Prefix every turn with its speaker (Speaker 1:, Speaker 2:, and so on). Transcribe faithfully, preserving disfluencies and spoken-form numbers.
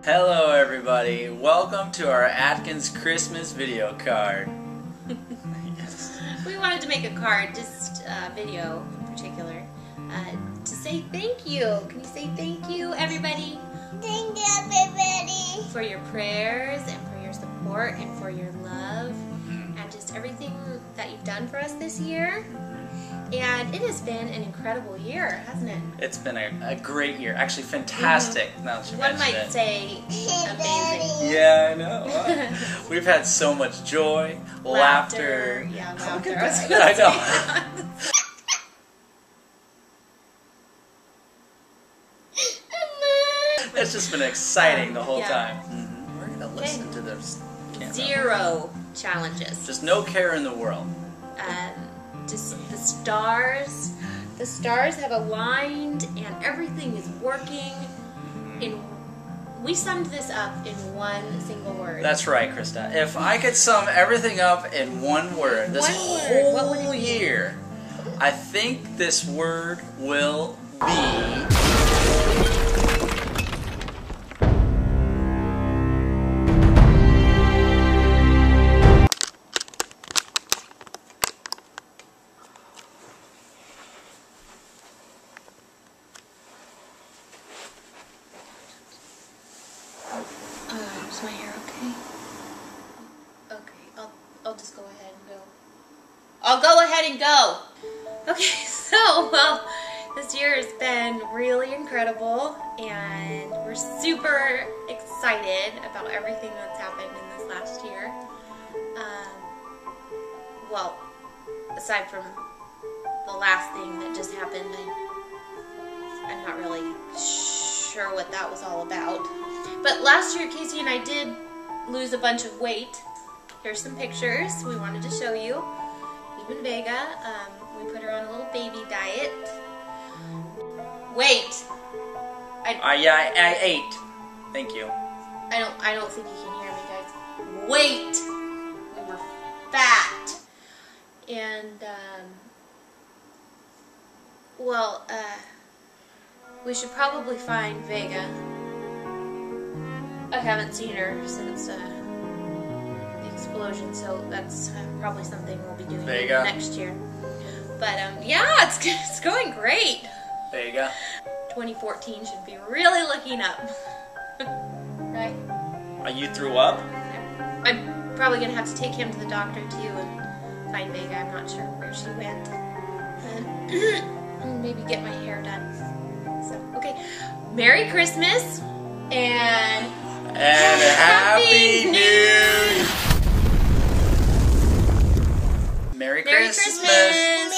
Speaker 1: Hello everybody, welcome to our Atkins Christmas video card.
Speaker 2: Yes. We wanted to make a card, just a video in particular, uh, to say thank you. Can you say thank you, everybody?
Speaker 3: Thank you, everybody.
Speaker 2: For your prayers and for your support and for your love and just everything that you've done for us this year. And it has been an incredible year, hasn't it?
Speaker 1: It's been a, a great year, actually fantastic. Mm-hmm. Now that you
Speaker 2: One
Speaker 1: mention
Speaker 2: might
Speaker 1: it.
Speaker 2: say amazing.
Speaker 1: Yeah, I know. Wow. We've had so much joy, laughter.
Speaker 2: laughter. Yeah,
Speaker 1: Look
Speaker 2: laughter.
Speaker 1: at
Speaker 2: I, was
Speaker 1: that.
Speaker 2: gonna
Speaker 1: I
Speaker 2: say
Speaker 1: know.
Speaker 2: that.
Speaker 1: It's just been exciting the whole
Speaker 2: Yeah.
Speaker 1: time. Mm-hmm. We're gonna listen
Speaker 2: Okay.
Speaker 1: to this. Camera.
Speaker 2: Zero challenges.
Speaker 1: Just no care in the world.
Speaker 2: Um, just the stars. The stars have aligned and everything is working. In we summed this up in one single word.
Speaker 1: That's right, Krista. If I could sum everything up in one word, this
Speaker 2: One word,
Speaker 1: whole
Speaker 2: what would it be?
Speaker 1: year, I think this word will be...
Speaker 2: Uh, is my hair okay? Okay, I'll, I'll just go ahead and go. I'll go ahead and go! Okay, so, well, this year has been really incredible, and we're super excited about everything that's happened in this last year. Um, well, aside from the last thing that just happened, I, I'm not really sure what that was all about. But last year, Casey and I did lose a bunch of weight. Here's some pictures we wanted to show you. Even Vega, um, we put her on a little baby diet. Wait. I,
Speaker 1: Uh, yeah, I, I ate. Thank you.
Speaker 2: I don't. I don't think you can hear me, guys. Wait. We were fat, and um, well, uh, we should probably find Vega. I haven't seen her since uh, the explosion, so that's uh, probably something we'll be doing
Speaker 1: Vega.
Speaker 2: next year. But um, yeah, it's it's going great.
Speaker 1: Vega.
Speaker 2: twenty fourteen should be really looking up, right?
Speaker 1: Uh, you threw up?
Speaker 2: I'm probably gonna have to take him to the doctor too and find Vega. I'm not sure where she went. And maybe get my hair done. So, okay. Merry Christmas and
Speaker 1: And Happy New Year! Merry,
Speaker 2: Merry
Speaker 1: Christmas!
Speaker 2: Christmas!